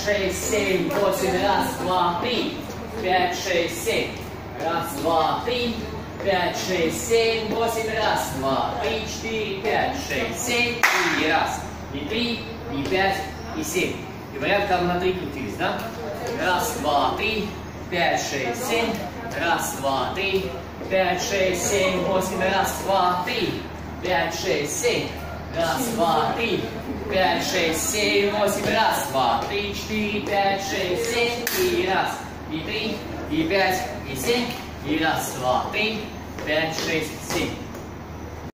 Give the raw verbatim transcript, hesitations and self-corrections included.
шесть, семь, восемь. Раз, два, три. Пять, шесть, семь. Раз, два, три. Пять, шесть, семь, восемь. Раз, два, три, четыре, пять, шесть, семь. И раз, и три, и пять, и семь. И вариант там на три крутились, да? Раз, два, три. Пять, шесть, семь. Раз, два, три. Пять, шесть, семь, восемь. Раз, два, три. Пять, шесть, семь. Раз, два, три. Пять, шесть, семь, восемь. Раз, два, три, четыре, пять, шесть, семь. И раз, и три, и пять, и семь. И раз, два, три, пять, шесть, семь.